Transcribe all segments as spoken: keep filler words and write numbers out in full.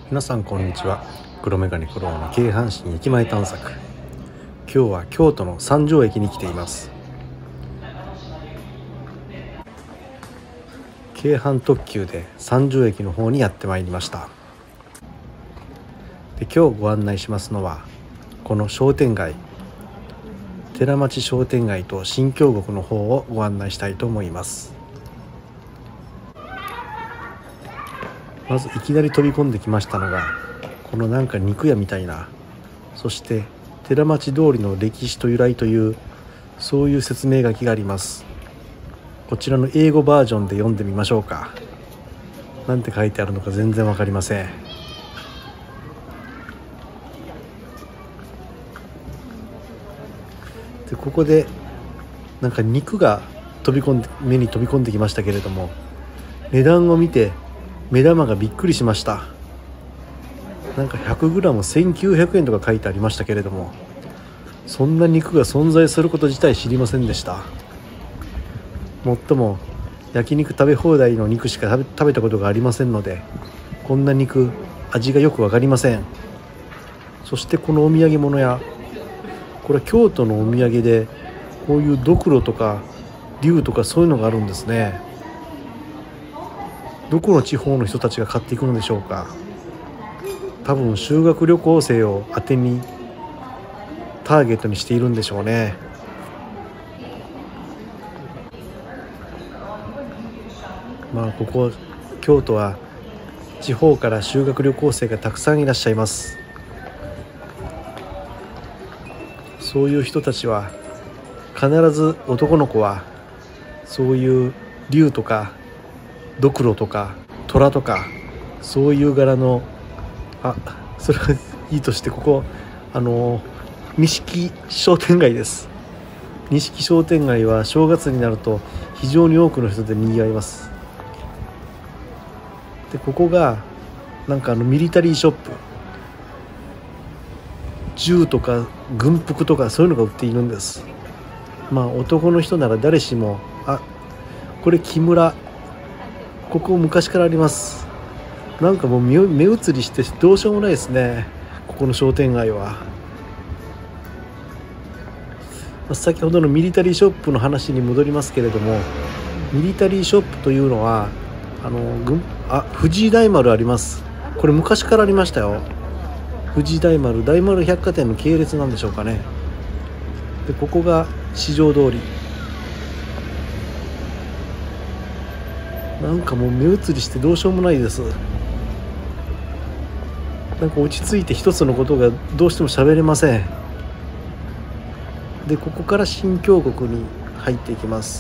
皆さんこんにちは。黒メガネ黒の京阪神駅前探索。今日は京都の三条駅に来ています。京阪特急で三条駅の方にやってまいりました。で今日ご案内しますのはこの商店街、寺町商店街と新京極の方をご案内したいと思います。まずいきなり飛び込んできましたのがこのなんか肉屋みたいな、そして寺町通りの歴史と由来というそういう説明書きがあります。こちらの英語バージョンで読んでみましょうか。なんて書いてあるのか全然わかりません。でここでなんか肉が飛び込んで目に飛び込んできましたけれども、値段を見て目玉がびっくりしました。なんか ひゃくグラムせんきゅうひゃくえんとか書いてありましたけれども、そんな肉が存在すること自体知りませんでした。もっとも焼肉食べ放題の肉しか食べ、食べたことがありませんので、こんな肉味がよくわかりません。そしてこのお土産物屋、これは京都のお土産でこういうドクロとか龍とかそういうのがあるんですね。どこの地方の人たちが買っていくのでしょうか。多分修学旅行生を当てにターゲットにしているんでしょうね。まあここ京都は地方から修学旅行生がたくさんいらっしゃいます。そういう人たちは必ず男の子はそういう龍とかドクロとか虎とかそういう柄の、あ、それはいいとして、ここあの錦商店街です。錦商店街は正月になると非常に多くの人で賑わいます。でここがなんかあのミリタリーショップ、銃とか軍服とかそういうのが売っているんです。まあ男の人なら誰しも、あ、これ木村、ここ昔からあります。なんかもう目移りしてどうしようもないですね、ここの商店街は。先ほどのミリタリーショップの話に戻りますけれども、ミリタリーショップというのはあの軍あ藤井大丸あります。これ昔からありましたよ。藤井大丸、大丸百貨店の系列なんでしょうかね。でここが四条通り。なんかもう目移りしてどうしようもないです。なんか落ち着いて一つのことがどうしても喋れません。でここから新京極に入っていきます。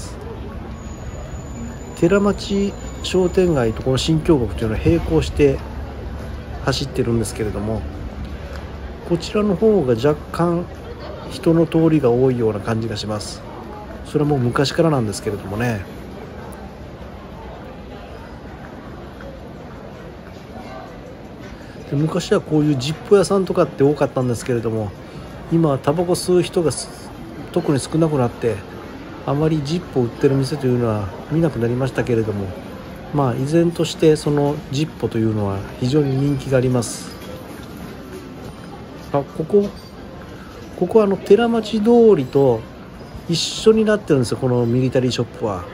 寺町商店街とこの新京極というのは並行して走ってるんですけれども、こちらの方が若干人の通りが多いような感じがします。それはもう昔からなんですけれどもね。で昔はこういうジップ屋さんとかって多かったんですけれども、今はタバコ吸う人が特に少なくなって、あまりジップを売ってる店というのは見なくなりましたけれども、まあ依然としてそのジッポというのは非常に人気があります。あ、ここここはあの寺町通りと一緒になってるんですよ、このミリタリーショップは。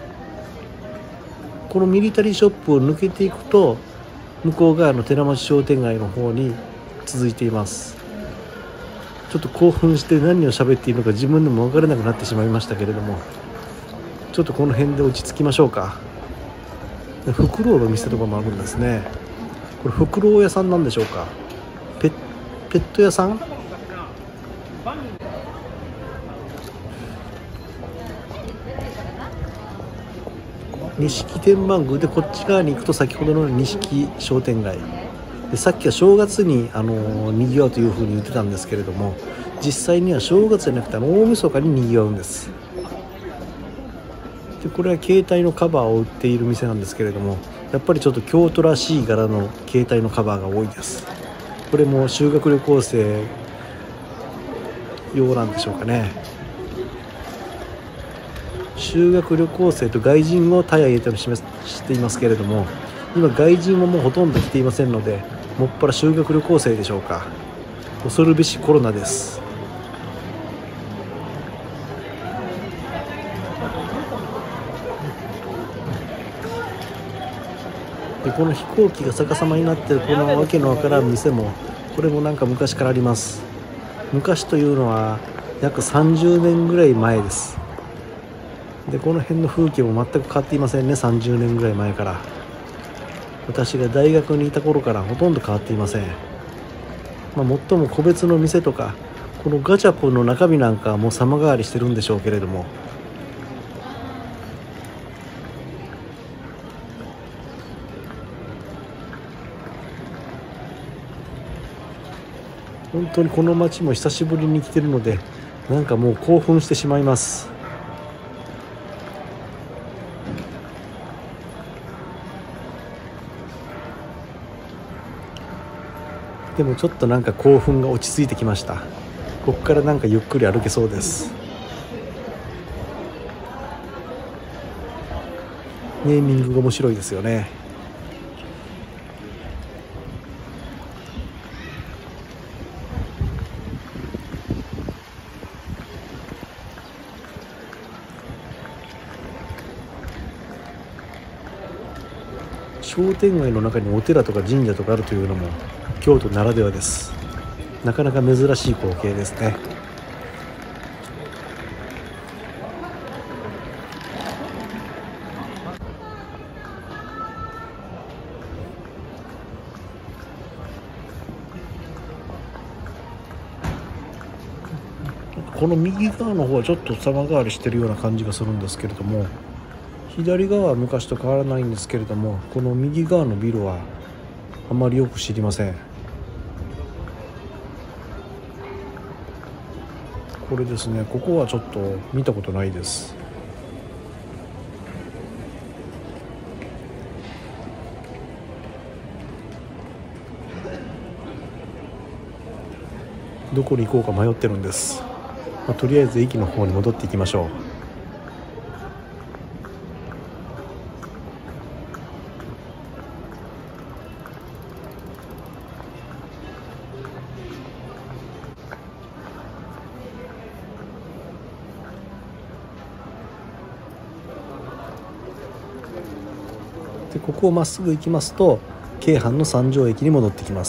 このミリタリーショップを抜けていくと向こう側の寺町商店街の方に続いています。ちょっと興奮して何を喋っているのか自分でも分からなくなってしまいましたけれども、ちょっとこの辺で落ち着きましょうか。フクロウの店とかもあるんですね。これフクロウ屋さんなんでしょうか。ペッ、ペット屋さん。錦天満宮でこっち側に行くと先ほどの錦商店街で、さっきは正月にあのにぎわうというふうに言ってたんですけれども、実際には正月じゃなくてあの大晦日ににぎわうんです。でこれは携帯のカバーを売っている店なんですけれども、やっぱりちょっと京都らしい柄の携帯のカバーが多いです。これも修学旅行生用なんでしょうかね。修学旅行生と外人を対挙げて示していますけれども、今外人ももうほとんど来ていませんので、 もっぱら修学旅行生でしょうか。恐るべしコロナです。でこの飛行機が逆さまになってるこのわけのわからん店も、これもなんか昔からあります。昔というのは約さんじゅうねんぐらい前です。でこの辺の風景も全く変わっていませんね。さんじゅうねんぐらい前から、私が大学にいた頃からほとんど変わっていません。まあ、最も個別の店とかこのガチャポンの中身なんかはもう様変わりしてるんでしょうけれども、本当にこの街も久しぶりに来てるので、なんかもう興奮してしまいます。でもちょっとなんか興奮が落ち着いてきました。ここからなんかゆっくり歩けそうです。ネーミングが面白いですよね。商店街の中にお寺とか神社とかあるというのも京都ならではです。なかなか珍しい光景ですね。この右側の方はちょっと様変わりしてるような感じがするんですけれども、左側は昔と変わらないんですけれども、この右側のビルはあまりよく知りません。これですね、ここはちょっと見たことないです。どこに行こうか迷ってるんです。まあ、とりあえず駅の方に戻っていきましょう。でここをまっすぐ行きますと京阪の三条駅に戻ってきます。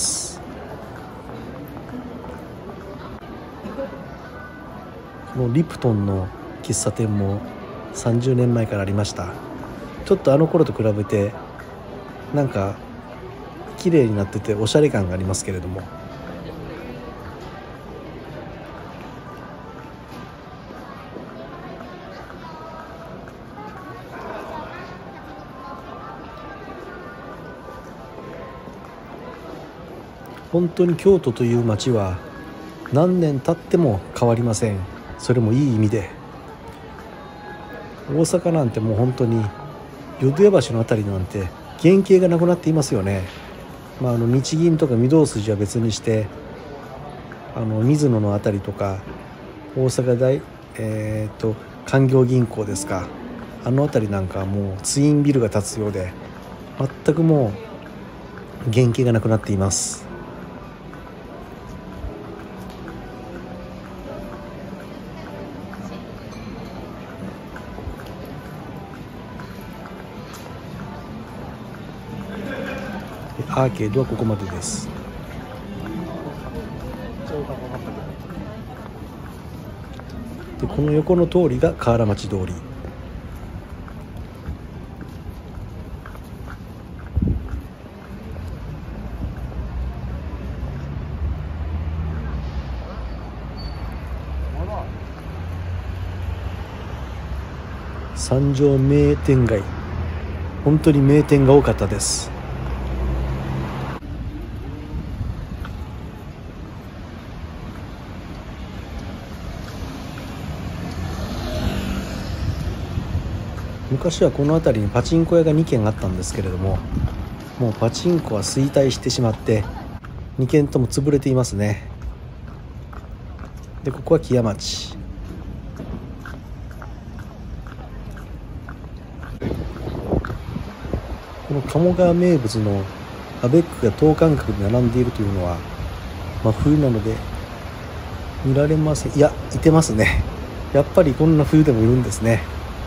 このリプトンの喫茶店もさんじゅうねんまえからありました。ちょっとあの頃と比べてなんか綺麗になってておしゃれ感がありますけれども、本当に京都という街は何年経っても変わりません。それもいい意味で。大阪なんてもう本当に淀屋橋のあたりなんて原型がなくなっていますよね。まあ、あの日銀とか御堂筋は別にして、あの水野のあたりとか大阪大えー、と官業銀行ですか、あのあたりなんかはもうツインビルが建つようで全くもう原型がなくなっています。アーケードはここまでです。でこの横の通りが河原町通り。三条名店街、本当に名店が多かったです。昔はこの辺りにパチンコ屋がにけんあったんですけれども、もうパチンコは衰退してしまってにけんとも潰れていますね。でここは木屋町。この鴨川名物のアベックが等間隔で並んでいるというのは真冬なので見られません。いや、いてますね。やっぱりこんな冬でもいるんですね。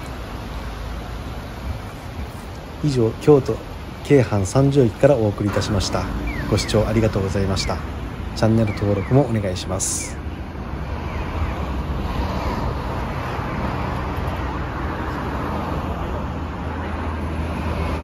以上、京都京阪三条駅からお送りいたしました。ご視聴ありがとうございました。チャンネル登録もお願いします。